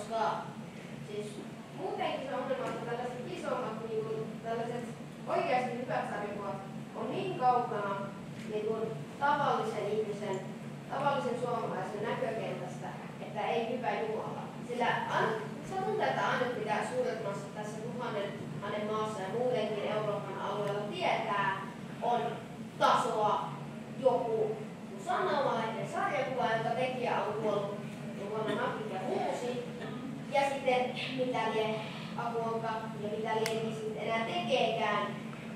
koska siis muutenkin se ongelma, että tällaiset isommat, niin kuin, tällaiset oikeasti hyvät sarjakuvat on niin kaukana niin kuin, tavallisen ihmisen, tavallisen suomalaisen näkökentästä, että ei hyvä Jumala. Sillä se tuntuu, että aina pitää suuret massat tässä tuhannen hänen maassa ja muutenkin Euroopan alueella tietää, on tasoa joku sanoma-lainen sarjakuva, jonka tekijä on kuollut ja vuonna napit ja huusi. Ja sitten mitä lie Akuonka ja mitä lie sitten enää tekeekään,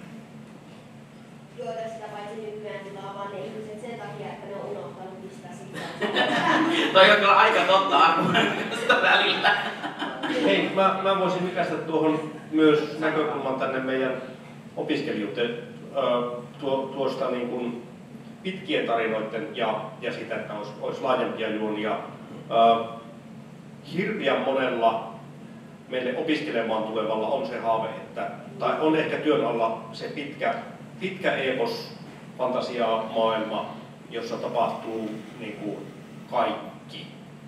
joita sitä paitsi nykyään tilaa vaan ne ihmiset sen takia, että ne on unohtanut mistä sitä. Toi on kyllä aika totta Akuonkasta välillä. Hei, mä, mä voisin nykäistä tuohon myös näkökulman tänne meidän opiskelijoiden tuo, tuosta niin kuin pitkien tarinoiden ja, ja sitä, että olisi, olisi laajempia juonia. Äh, hirveän monella meille opiskelemaan tulevalla on se haave, että, tai on ehkä työn alla se pitkä, pitkä epos, fantasia, maailma, jossa tapahtuu niin kuin kaikki.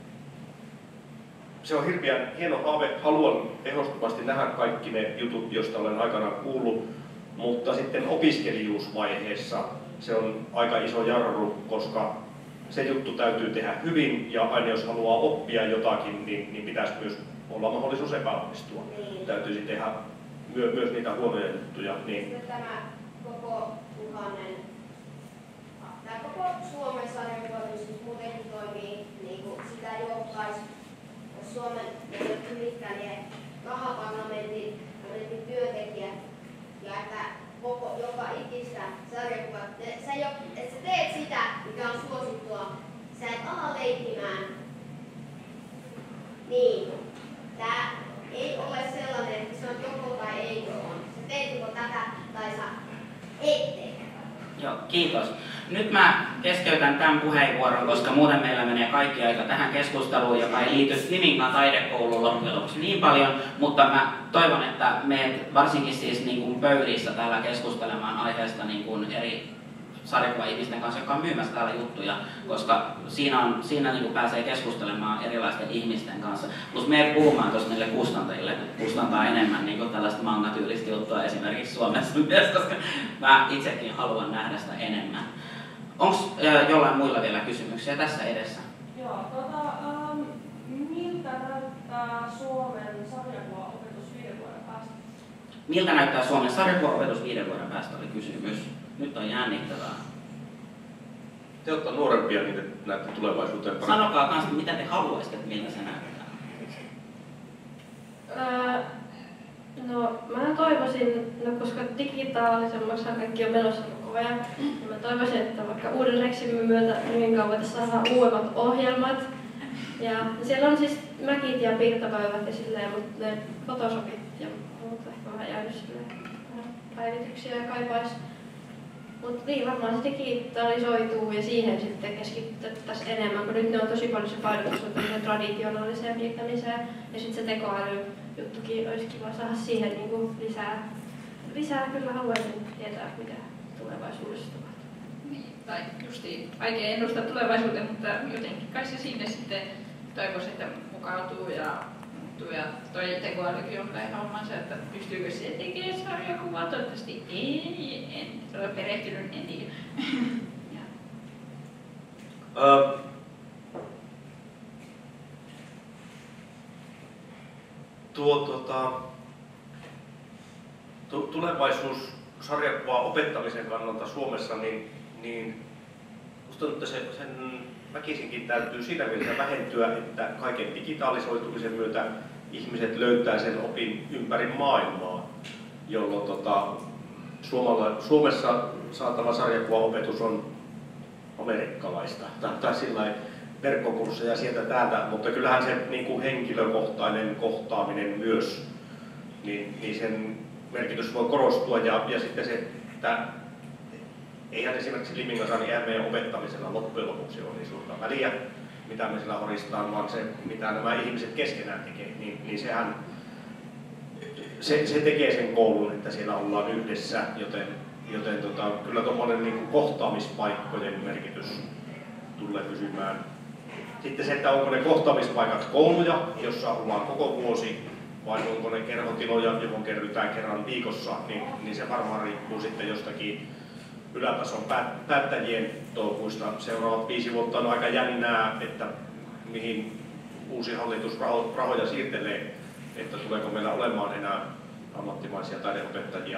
Se on hirveän hieno haave. Haluan ehdottomasti nähdä kaikki ne jutut, joista olen aikanaan kuullut, mutta sitten opiskelijuusvaiheessa se on aika iso jarru, koska se juttu täytyy tehdä hyvin ja aina jos haluaa oppia jotakin, niin, niin pitäisi myös olla mahdollisuus epäonnistua. Niin. Täytyisi tehdä myö, myös niitä huonoja juttuja. Niin. Sitten tämä koko tuhannen, tämä koko Suomen sarjakuvatus siis muutenkin toimii, niin kuin sitä johtaisi, jos Suomen mitkä ne rahaparlamentin työntekijät ja että koko joka ikistä sarjakuvat, sä, jo, että sä teet sitä, mikä on suosittua, sä et ala leikkimään. Niin, tää ei ole sellainen, että se on joko tai ei ole. Sä teet joko tätä tai sä et tee. Joo, kiitos. Nyt mä keskeytän tämän puheenvuoron, koska muuten meillä menee kaikki aika tähän keskusteluun, joka ei liity Limingan taidekouluun loppujen lopuksi niin paljon, mutta mä toivon, että meet varsinkin siis niin kuin pöydissä täällä keskustelemaan aiheesta niin kuin eri sarjakuva-ihmisten kanssa, jotka on myymässä täällä juttuja, koska siinä, on, siinä niin kuin pääsee keskustelemaan erilaisten ihmisten kanssa. Plus me puhumaan tuossa niille kustantajille, kustantaa enemmän niin kuin tällaista manga-tyylistä juttua esimerkiksi Suomessa myös, koska mä itsekin haluan nähdä sitä enemmän. Onko jollain muilla vielä kysymyksiä tässä edessä? Joo, tota, ähm, miltä näyttää Suomen sarjakuvaopetus viiden vuoden päästä? Miltä näyttää Suomen sarjakuvaopetus viiden vuoden päästä oli kysymys. Nyt on jännittävää. Te olette nuorempia, niin te näette tulevaisuuteen paremmin. Sanokaa kans, mitä te haluaisitte, että miltä se näyttää. Öö, no, mä toivoisin, no koska digitaalisemmaksi kaikki on menossa koko ajan, niin mä toivoisin, että vaikka uuden Reximin myötä niin kauan voitaisiin saada uudemmat ohjelmat. Ja siellä on siis mäkit ja piirtopäivät ja silleen, mutta ne Photoshopit ja muut ehkä vähän jäänyt silleen vähän päivityksiä ja kaipaisi. Mutta niin, varmaan se digitalisoituu ja siihen sitten keskityttäisiin enemmän, kun nyt ne on tosi paljon se painotus on traditionaaliseen piirtämiseen. Ja sitten se tekoälyjuttukin olisi kiva saada siihen niin kuin lisää. Lisää kyllä haluaisin tietää, mitä tulevaisuudessa tapahtuu. Niin, tai justiin vaikea ennustaa tulevaisuuteen, mutta jotenkin kai se sinne sitten toivoisi, että mukautuu ja muuttuu. Ja toi tekoälykin on vähän hommansa, että pystyykö se tekemään sarjakuvaa? Toivottavasti ei, en ole perehtynyt, en tiedä. Uh, tuo, tuota, tu, tulevaisuus sarjakuvaa opettamisen kannalta Suomessa, niin, niin musta tuntuu, että se, sen väkisinkin täytyy siinä mielessä vähentyä, että kaiken digitalisoitumisen myötä ihmiset löytää sen opin ympäri maailmaa, jolloin tota, Suomalla, Suomessa saatava sarjakuvaopetus on amerikkalaista tai, tai sillä verkkokursseja sieltä täältä, mutta kyllähän se niin kuin henkilökohtainen kohtaaminen myös, niin, niin sen merkitys voi korostua ja, ja sitten se, että eihän esimerkiksi Limingan eihän meidän opettamisella loppujen lopuksi ole niin suurta väliä, mitä me sillä horistaan, vaan se, mitä nämä ihmiset keskenään tekee, niin, niin sehän se, se tekee sen koulun, että siellä ollaan yhdessä, joten, joten tota, kyllä tuommoinen niin kohtaamispaikkojen merkitys tulee pysymään Sitten se, että onko ne kohtaamispaikat kouluja, jossa ollaan koko vuosi, vai onko ne kerhotiloja, johon kerrytään kerran viikossa, niin, niin se varmaan riippuu sitten jostakin ylätason päättäjien touhuista. Seuraavat viisi vuotta on aika jännää, että mihin uusi hallitus rahoja siirtelee, että tuleeko meillä olemaan enää ammattimaisia taideopettajia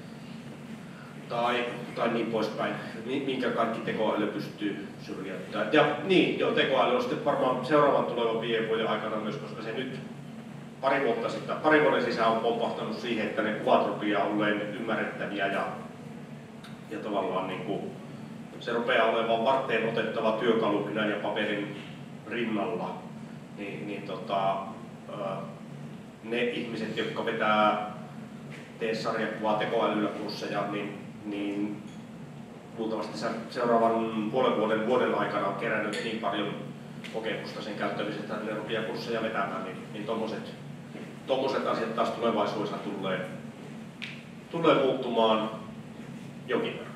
tai, tai niin poispäin, minkä kaikki tekoäly pystyy syrjäyttämään. Ja niin, joo, tekoäly on sitten varmaan seuraavan tulevan viiden vuoden aikana myös, koska se nyt pari vuotta sitten, pari vuoden sisään on pompahtanut siihen, että ne kuvat rupeaa olleen ymmärrettäviä ja, ja tavallaan niin kuin, se rupeaa olemaan varteen otettava työkalu kynän ja paperin rinnalla. Niin, niin tota, ne ihmiset, jotka vetää tee sarjakuvaa tekoälyllä kursseja, niin, niin luultavasti seuraavan puolen vuoden vuoden aikana on kerännyt niin paljon kokemusta sen käyttämisestä, että ne rupeaa kursseja vetämään, niin, niin tommoset, tommoset asiat taas tulevaisuudessa tulee, tulee muuttumaan jokin verran.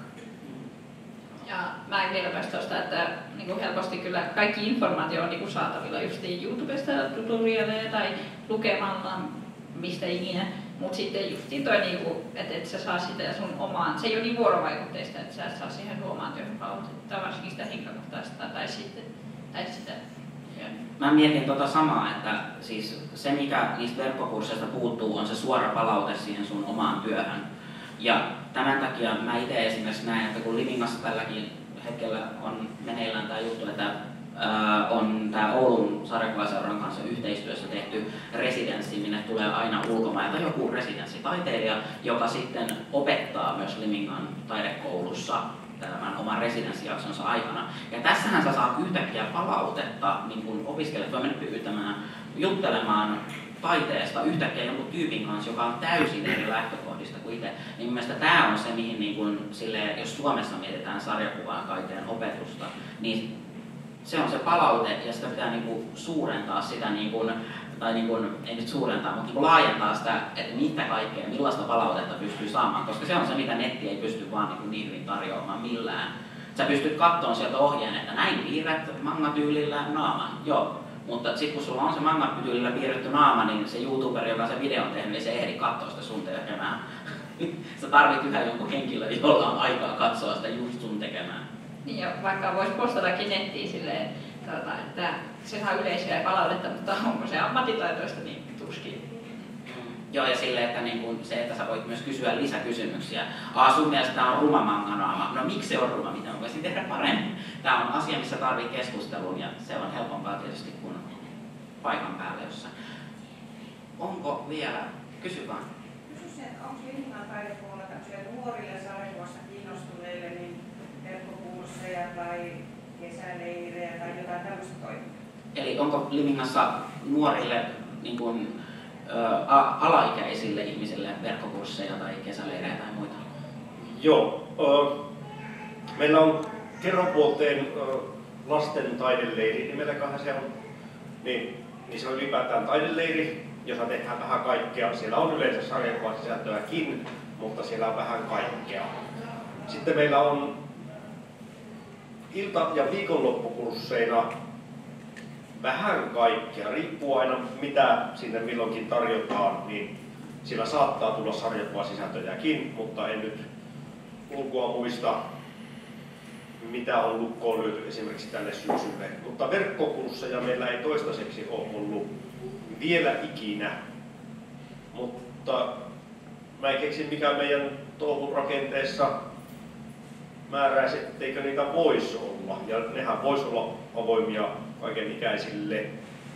Ja mä en vielä päästä tuosta, että niin helposti kyllä kaikki informaatio on niin saatavilla just YouTubesta tutorialeja tai lukemalla mistä ikinä. Mutta sitten justiin toi, niinku, että et sä saa sitä sun omaan, se ei ole niin vuorovaikutteista, että sä et saa siihen omaan työhön palautetta, varsinkin sitä henkilökohtaista tai sitten tai sitä. Ja. Mä mietin tota samaa, että siis se mikä niistä verkkokursseista puuttuu on se suora palaute siihen sun omaan työhön. Ja tämän takia mä itse esimerkiksi näen, että kun Livingassa tälläkin hetkellä on meneillään tämä juttu, että ää, on tämä Oulun sarjakuvaseuran kanssa yhteistyössä tehty residenssi, minne tulee aina ulkomailta joku residenssitaiteilija, joka sitten opettaa myös Limingan taidekoulussa tämän oman residenssijaksonsa aikana. Ja tässähän sä saat yhtäkkiä palautetta, niin kun opiskelijat voi mennä pyytämään, juttelemaan taiteesta yhtäkkiä jonkun tyypin kanssa, joka on täysin eri lähtökohdista kuin itse. Niin mielestäni tämä on se, mihin niin kun, silleen, jos Suomessa mietitään sarjakuvan taiteen opetusta, niin se on se palaute ja sitä pitää niin kun, suurentaa sitä, niin kun, tai niin kun, ei nyt suurentaa, mutta niin kun, laajentaa sitä, että mitä kaikkea, millaista palautetta pystyy saamaan, koska se on se, mitä netti ei pysty vaan niin, kun, niin hyvin tarjoamaan millään. Sä pystyt katsomaan sieltä ohjeen, että näin piirrät mangatyylillä naaman, joo. Mutta sitten kun sulla on se manga-tyylillä piirretty naama, niin se YouTuber, joka se video on tehnyt, niin se ei ehdi katsoa sitä sun tekemään. Sä tarvit yhä jonkun henkilön, jolla on aikaa katsoa sitä just sun tekemään. Niin ja vaikka voisi postatakin nettiin silleen, että se saa yleisiä palautetta, mutta onko se ammattitaitoista, niin tuskin. Joo, ja silleen, että niin kun se, että sä voit myös kysyä lisäkysymyksiä. Aa, sun mielestä tää on ruma manganaama. No miksi se on ruma? Miten voisin tehdä paremmin? Tää on asia, missä tarvii keskustelun, ja se on helpompaa tietysti kuin paikan päällä jossain. Onko vielä? Kysy vaan. Kysyisin, että onko Limingan taidepuolella tämmöisiä nuorille sarjakuvasta kiinnostuneille niin verkkokursseja tai kesäleirejä tai jotain tämmöistä toimintaa? Eli onko Limingassa nuorille niin kun, ä, alaikäisille ihmisille verkkokursseja tai kesäleirejä tai muita? Joo. Äh, meillä on kerran vuoteen äh, lasten taideleiri nimelläköhän se on. Niin, niin se on ylipäätään taideleiri, jossa tehdään vähän kaikkea. Siellä on yleensä sarjakuvan sisältöäkin, mutta siellä on vähän kaikkea. Sitten meillä on ilta- ja viikonloppukursseina vähän kaikkea. Riippuu aina mitä sinne milloinkin tarjotaan, niin siellä saattaa tulla sarjakuvan sisältöjäkin, mutta en nyt ulkoa muista, mitä on lukkoon lyöty esimerkiksi tälle syksylle. Mutta verkkokursseja meillä ei toistaiseksi ole ollut vielä ikinä. Mutta mä en keksi mikä meidän touhun rakenteessa määräisi, etteikö niitä voisi olla. Ja nehän voisi olla avoimia kaikenikäisille.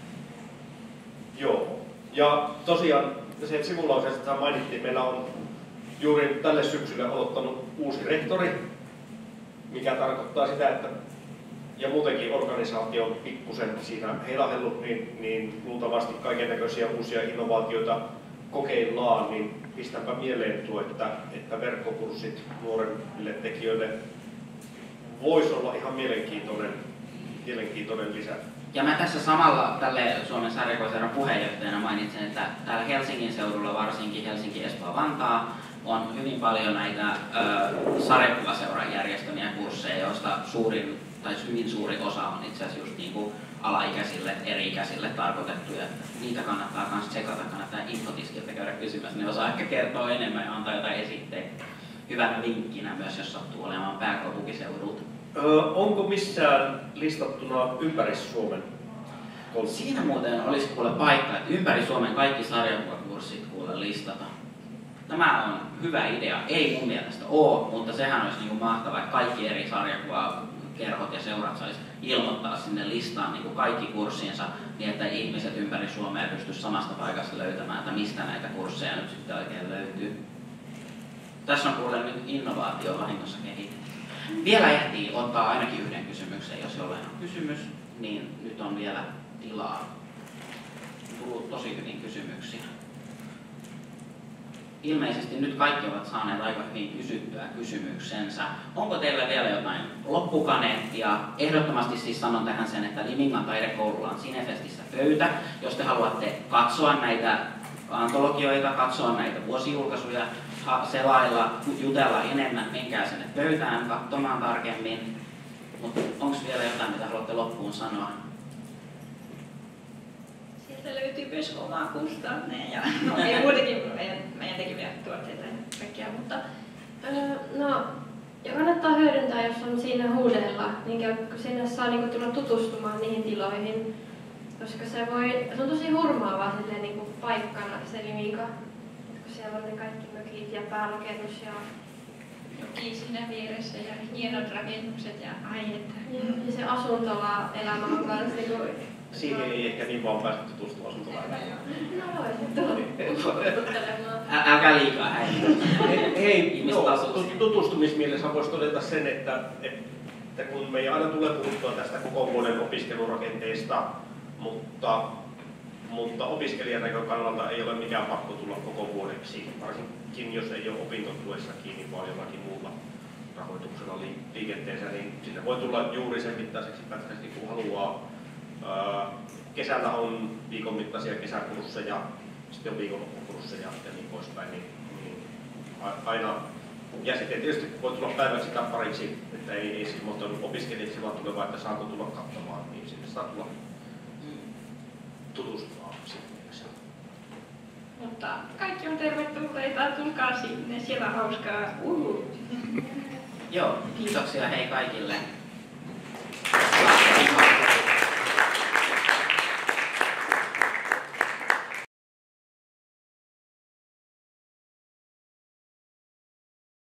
Joo. Ja tosiaan se sivulauseesta mainittiin, meillä on juuri tälle syksylle aloittanut uusi rehtori, mikä tarkoittaa sitä, että ja muutenkin organisaatio on pikkusen siinä heilahellut, niin, niin luultavasti kaikennäköisiä uusia innovaatioita kokeillaan, niin pistänpä mieleen tuo, että, että verkkokurssit nuorille tekijöille voisi olla ihan mielenkiintoinen, mielenkiintoinen lisä. Ja mä tässä samalla tälle Suomen sarjakuvaseuran puheenjohtajana mainitsen, että täällä Helsingin seudulla, varsinkin Helsinki, Espoo, Vantaa, on hyvin paljon näitä ö, sarjakuvaseuran järjestämiä kursseja, joista suurin tai hyvin suuri osa on itse asiassa just niin kuin alaikäisille, eri-ikäisille tarkoitettuja. Niitä kannattaa myös tsekata, kannattaa infotiskiltä käydä kysymässä. Ne osaa ehkä kertoa enemmän ja antaa jotain esitteitä. Hyvänä vinkkinä myös, jos sattuu olemaan pääkaupunkiseudulta. Öö, onko missään listattuna ympäri Suomen koulutus? Siinä muuten olisi kuule paikka, että ympäri Suomen kaikki sarjakuvakurssit kuule listata. Tämä on hyvä idea. Ei mun mielestä ole, mutta sehän olisi niin kuin mahtavaa, että kaikki eri sarjakuvakerhot ja seurat saisi ilmoittaa sinne listaan niin kuin kaikki kurssinsa, niin että ihmiset ympäri Suomea pystyisivät samasta paikasta löytämään, että mistä näitä kursseja nyt sitten oikein löytyy. Tässä on kuule nyt innovaatio vahingossa kehitetty. Vielä ehtii ottaa ainakin yhden kysymyksen, jos jollain on kysymys, niin nyt on vielä tilaa. On tullut tosi hyvin kysymyksiä. Ilmeisesti nyt kaikki ovat saaneet aika hyvin kysyttyä kysymyksensä. Onko teillä vielä jotain loppukaneettia? Ehdottomasti siis sanon tähän sen, että Limingan taidekoululla on Cinefestissä pöytä. Jos te haluatte katsoa näitä antologioita, katsoa näitä vuosijulkaisuja, selailla, jutella enemmän, menkää sinne pöytään katsomaan tarkemmin. Mutta onko vielä jotain, mitä haluatte loppuun sanoa? Sieltä löytyy myös omaa kustanneja ja no, ei muutenkin meidän, meidän tekemiä tuotteita ja kaikkea, mutta no, ja kannattaa hyödyntää, jos on siinä huudella, niin kun sinne saa niin kun tulla tutustumaan niihin tiloihin, koska se, voi, se on tosi hurmaavaa silleen, niin kuin paikkana se Liminka, kun siellä on ne kaikki mökit ja päärakennus ja joki siinä vieressä ja hienot rakennukset ja aiheita. Ja, ja se asuntola-elämä on myös niin kuin... Siihen ei ehkä niin vaan päästä tutustumaan asuntola-elämään. No voisit tutustuttelemaan. Älkää liikaa häiritä. Hei, no, tutustumismielessä voisi todeta sen, että, että kun me ei aina tule puhuttua tästä koko vuoden opiskelurakenteesta, mutta, mutta opiskelijan näkökannalta ei ole mikään pakko tulla koko vuodeksi, varsinkin jos ei ole opintotuessa kiinni, vaan jollakin muulla rahoituksella liikenteensä, niin sinne voi tulla juuri sen mittaiseksi pätkästi kun haluaa. Kesällä on viikon mittaisia kesäkursseja, sitten on viikonloppukursseja ja niin poispäin. Niin, niin aina, ja sitten tietysti voi tulla päiväksi tai pariksi, että ei, ei siis monta opiskelijaksi vaan tule, vaan että saako tulla katsomaan, niin sinne saa tulla tutustumaan siinä. Mutta kaikki on tervetulleita, tulkaa sinne, siellä on hauskaa. Uhu. Joo, kiitoksia hei kaikille.